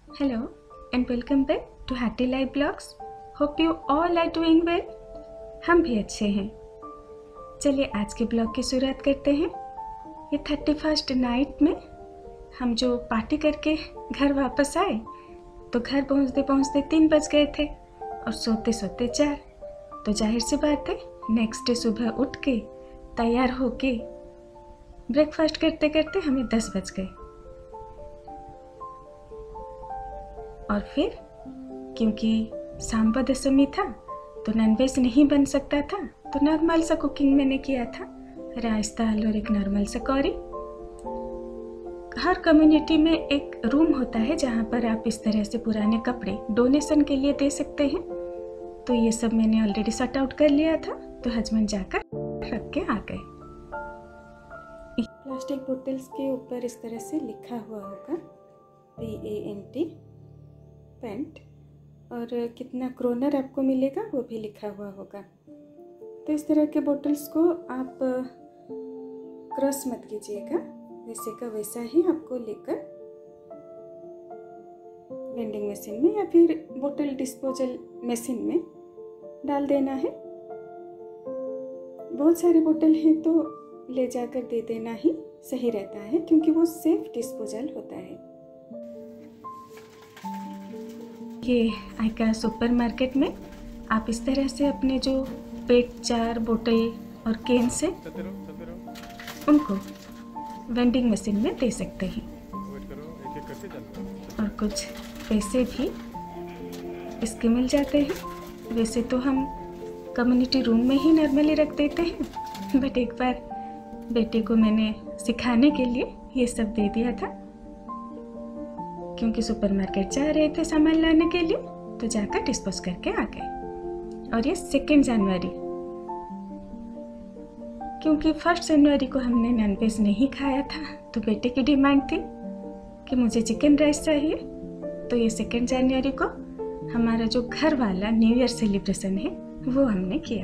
Hello and welcome back to Hattie Life Blogs. Hope you all are doing well. हम भी अच्छे हैं। चलिए आज के ब्लॉग की शुरुआत करते हैं। ये 31st नाइट में हम जो पार्टी करके घर वापस आए तो घर पहुंचते पहुंचते 3 बज गए थे और सोते सोते 4। तो जाहिर सी बात है नेक्स्ट डे सुबह उठ के तैयार होके ब्रेकफास्ट करते करते हमें 10 बज गए। और फिर क्योंकि सांबा दशमी था तो नॉनवेज नहीं बन सकता था, तो नॉर्मल सा कुकिंग मैंने किया था, राइस दाल और एक नॉर्मल सा करी। हर कम्युनिटी में एक रूम होता है जहाँ पर आप इस तरह से पुराने कपड़े डोनेशन के लिए दे सकते हैं। तो ये सब मैंने ऑलरेडी सॉर्ट आउट कर लिया था, तो हस्बैंड जाकर रख के आ गए। प्लास्टिक बोतल्स के ऊपर इस तरह से लिखा हुआ होगा PANT पेंट, और कितना क्रोनर आपको मिलेगा वो भी लिखा हुआ होगा। तो इस तरह के बोतल्स को आप क्रश मत कीजिएगा, वैसे का वैसा ही आपको लेकर वेंडिंग मशीन में या फिर बोतल डिस्पोजल मशीन में डाल देना है। बहुत सारे बोतल हैं तो ले जाकर दे देना ही सही रहता है, क्योंकि वो सेफ डिस्पोजल होता है। ये आइका सुपर मार्केट में आप इस तरह से अपने जो पेट जार बोतल और केन से उनको वेंडिंग मशीन में दे सकते हैं, और कुछ पैसे भी इसके मिल जाते हैं। वैसे तो हम कम्युनिटी रूम में ही नॉर्मली रख देते हैं, बट एक बार बेटे को मैंने सिखाने के लिए ये सब दे दिया था, क्योंकि सुपरमार्केट जा रहे थे सामान लाने के लिए, तो जाकर डिस्पोज करके आ गए। और ये 2 जनवरी, क्योंकि 1 जनवरी को हमने नॉनवेज नहीं खाया था, तो बेटे की डिमांड थी कि मुझे चिकन राइस चाहिए। तो ये 2 जनवरी को हमारा जो घर वाला न्यू ईयर सेलिब्रेशन है वो हमने किया।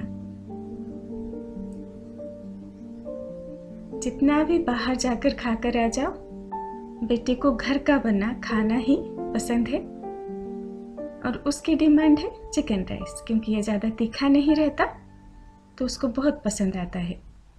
जितना भी बाहर जाकर खाकर आ जाओ, बेटे को घर का बना खाना ही पसंद है, और उसकी डिमांड है चिकन राइस, क्योंकि ये ज़्यादा तीखा नहीं रहता तो उसको बहुत पसंद आता है।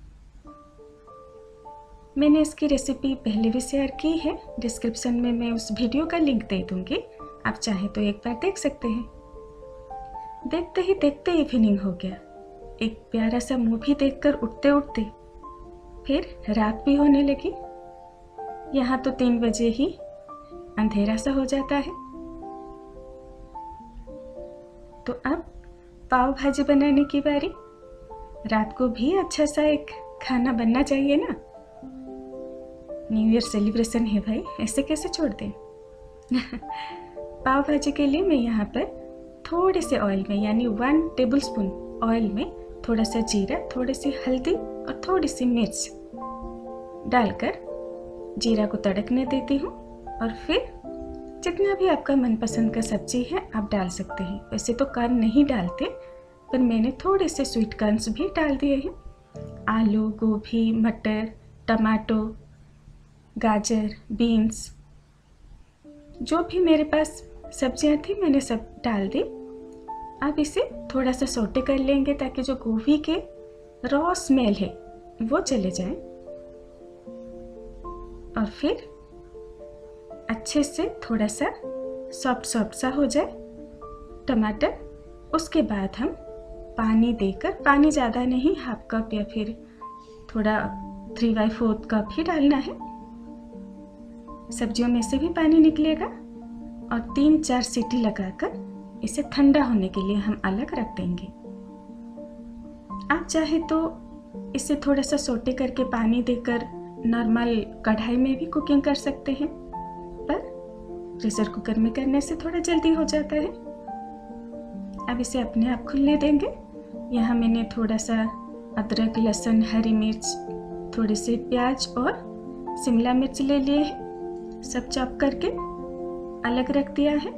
मैंने इसकी रेसिपी पहले भी शेयर की है, डिस्क्रिप्शन में मैं उस वीडियो का लिंक दे दूँगी, आप चाहें तो एक बार देख सकते हैं। देखते ही देखते इवनिंग हो गया। एक प्यारा सा मूवी देखकर उठते उठते फिर रात भी होने लगी। यहाँ तो 3 बजे ही अंधेरा सा हो जाता है। तो अब पाव भाजी बनाने की बारी। रात को भी अच्छा सा एक खाना बनना चाहिए ना, न्यू ईयर सेलिब्रेशन है भाई, ऐसे कैसे छोड़ दें। पाव भाजी के लिए मैं यहाँ पर थोड़े से ऑयल में, यानी 1 टेबलस्पून ऑयल में थोड़ा सा जीरा, थोड़ी सी हल्दी और थोड़ी सी मिर्च डालकर जीरा को तड़कने देती हूँ। और फिर जितना भी आपका मनपसंद का सब्जी है आप डाल सकते हैं। वैसे तो कॉर्न नहीं डालते, पर मैंने थोड़े से स्वीट कॉर्न्स भी डाल दिए हैं। आलू, गोभी, मटर, टमाटो, गाजर, बीन्स, जो भी मेरे पास सब्जियां थी मैंने सब डाल दी। अब इसे थोड़ा सा सौटे कर लेंगे ताकि जो गोभी के रॉ स्मेल है वो चले जाए, और फिर अच्छे से थोड़ा सा सॉफ्ट सा हो जाए टमाटर। उसके बाद हम पानी देकर, पानी ज़्यादा नहीं, 1/2 कप या फिर थोड़ा 3/4 कप ही डालना है। सब्जियों में से भी पानी निकलेगा, और 3-4 सीटी लगाकर इसे ठंडा होने के लिए हम अलग रख देंगे। आप चाहे तो इसे थोड़ा सा सोटे करके पानी देकर नॉर्मल कढ़ाई में भी कुकिंग कर सकते हैं, पर प्रेशर कुकर में करने से थोड़ा जल्दी हो जाता है। अब इसे अपने आप खुलने देंगे। यहाँ मैंने थोड़ा सा अदरक, लहसुन, हरी मिर्च, थोड़े से प्याज और शिमला मिर्च ले लिए हैं, सब चॉप करके अलग रख दिया है।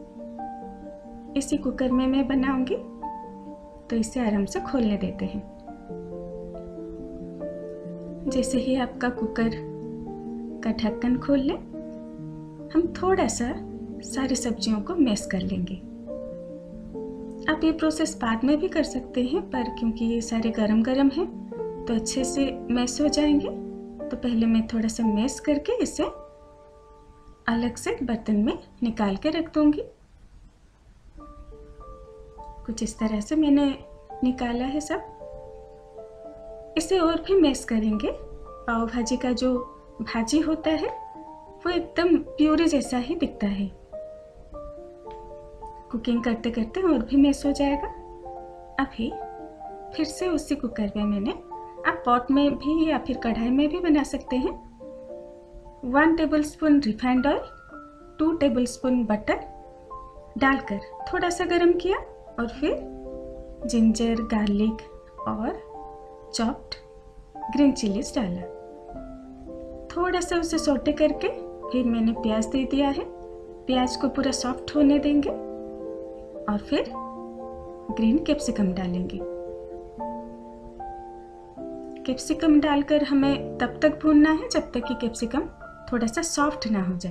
इसी कुकर में मैं बनाऊंगी, तो इसे आराम से खोलने देते हैं। जैसे ही आपका कुकर का ढक्कन खोल लें, हम थोड़ा सा सारी सब्जियों को मैश कर लेंगे। आप ये प्रोसेस बाद में भी कर सकते हैं, पर क्योंकि ये सारे गरम गरम हैं तो अच्छे से मैश हो जाएंगे। तो पहले मैं थोड़ा सा मैश करके इसे अलग से बर्तन में निकाल के रख दूंगी। कुछ इस तरह से मैंने निकाला है सब। इसे और भी मैश करेंगे। पाव भाजी का जो भाजी होता है वो एकदम प्यूरी जैसा ही दिखता है। कुकिंग करते करते और भी मैश हो जाएगा। अभी फिर से उसी कुकर में मैंने, आप पॉट में भी या फिर कढ़ाई में भी बना सकते हैं, 1 tablespoon refined oil, 2 tablespoon butter डालकर थोड़ा सा गर्म किया और फिर जिंजर, गार्लिक और चॉप्ड ग्रीन चिलीज डाला। थोड़ा सा उसे सौटे करके फिर मैंने प्याज दे दिया है। प्याज को पूरा सॉफ्ट होने देंगे और फिर ग्रीन कैप्सिकम डालेंगे। कैप्सिकम डालकर हमें तब तक भूनना है जब तक कि कैप्सिकम थोड़ा सा सॉफ्ट ना हो जाए।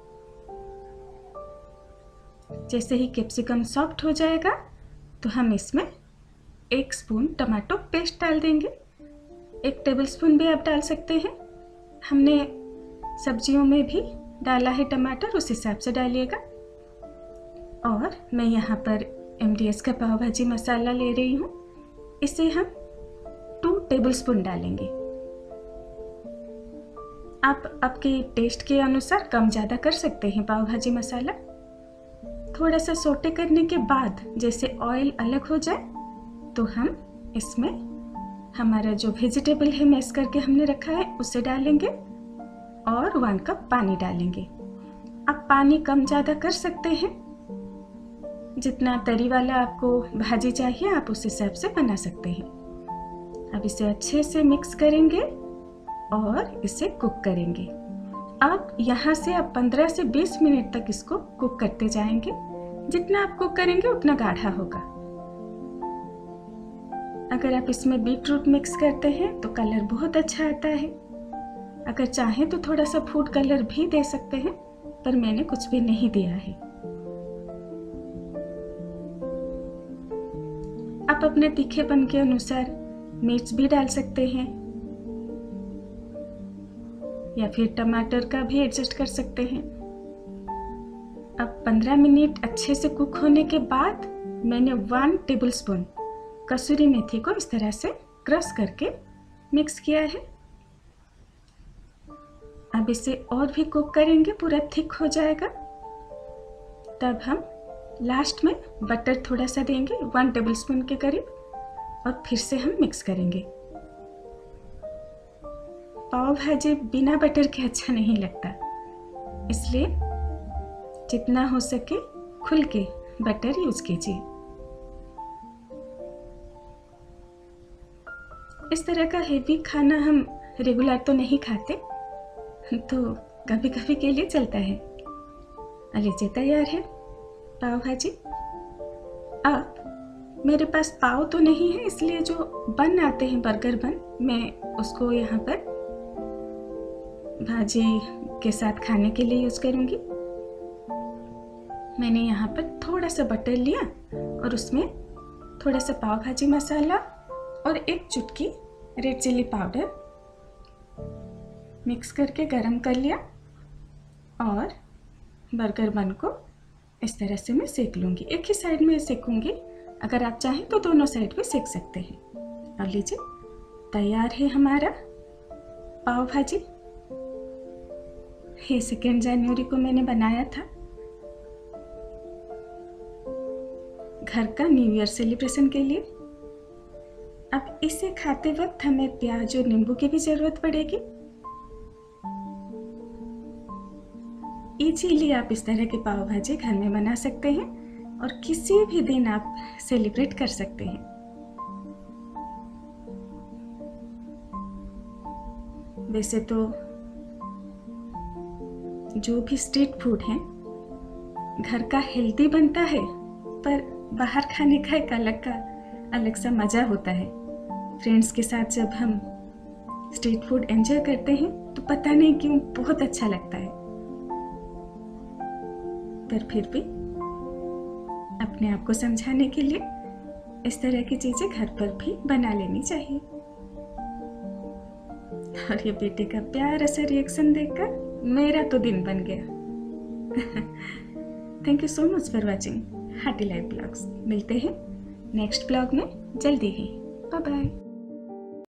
जैसे ही कैप्सिकम सॉफ्ट हो जाएगा तो हम इसमें 1 स्पून टमाटो पेस्ट डाल देंगे। 1 टेबलस्पून भी आप डाल सकते हैं। हमने सब्जियों में भी डाला है टमाटर, उस हिसाब से डालिएगा। और मैं यहाँ पर MDS का पाव भाजी मसाला ले रही हूँ। इसे हम 2 टेबलस्पून डालेंगे। आप आपके टेस्ट के अनुसार कम ज़्यादा कर सकते हैं पाव भाजी मसाला। थोड़ा सा सोटे करने के बाद जैसे ऑयल अलग हो जाए तो हम इसमें हमारा जो वेजिटेबल है मैश करके हमने रखा है उसे डालेंगे और 1 कप पानी डालेंगे। आप पानी कम ज़्यादा कर सकते हैं। जितना तरी वाला आपको भाजी चाहिए आप उस हिसाब से बना सकते हैं। अब इसे अच्छे से मिक्स करेंगे और इसे कुक करेंगे। अब यहाँ से आप 15 से 20 मिनट तक इसको कुक करते जाएंगे। जितना आप कुक करेंगे उतना गाढ़ा होगा। अगर आप इसमें बीट रूट मिक्स करते हैं तो कलर बहुत अच्छा आता है। अगर चाहें तो थोड़ा सा फूड कलर भी दे सकते हैं, पर मैंने कुछ भी नहीं दिया है। आप अपने तीखेपन के अनुसार मिर्च भी डाल सकते हैं या फिर टमाटर का भी एडजस्ट कर सकते हैं। अब 15 मिनट अच्छे से कुक होने के बाद मैंने 1 टेबलस्पून कसूरी मेथी को इस तरह से क्रश करके मिक्स किया है। अब इसे और भी कुक करेंगे, पूरा थिक हो जाएगा। तब हम लास्ट में बटर थोड़ा सा देंगे, 1 टेबलस्पून के करीब, और फिर से हम मिक्स करेंगे। पाव भाजी बिना बटर के अच्छा नहीं लगता, इसलिए जितना हो सके खुल के बटर यूज कीजिए। इस तरह का हेवी खाना हम रेगुलर तो नहीं खाते, तो कभी कभी के लिए चलता है। लीजिए तैयार है पाव भाजी। अब मेरे पास पाव तो नहीं है, इसलिए जो बन आते हैं बर्गर बन, मैं उसको यहाँ पर भाजी के साथ खाने के लिए यूज करूँगी। मैंने यहाँ पर थोड़ा सा बटर लिया और उसमें थोड़ा सा पाव भाजी मसाला और 1 चुटकी रेड चिली पाउडर मिक्स करके गरम कर लिया और बर्गर बन को इस तरह से मैं सेक लूँगी। एक ही साइड में सेकूँगी, अगर आप चाहें तो दोनों साइड पे सेक सकते हैं। और लीजिए तैयार है हमारा पाव भाजी। ये 2 जनवरी को मैंने बनाया था, घर का न्यू ईयर सेलिब्रेशन के लिए। अब इसे खाते वक्त हमें प्याज और नींबू की भी जरूरत पड़ेगी। इजीली आप इस तरह के पाव भाजी घर में बना सकते हैं और किसी भी दिन आप सेलिब्रेट कर सकते हैं। वैसे तो जो भी स्ट्रीट फूड है घर का हेल्दी बनता है, पर बाहर खाने का एक अलग सा मज़ा होता है। फ्रेंड्स के साथ जब हम स्ट्रीट फूड एंजॉय करते हैं तो पता नहीं क्यों बहुत अच्छा लगता है। पर फिर भी अपने आप को समझाने के लिए इस तरह की चीजें घर पर भी बना लेनी चाहिए। और ये बेटे का प्यारा सा रिएक्शन देखकर मेरा तो दिन बन गया। Thank you so much for watching hearty life blogs. मिलते हैं नेक्स्ट ब्लॉग में जल्दी ही। Bye bye.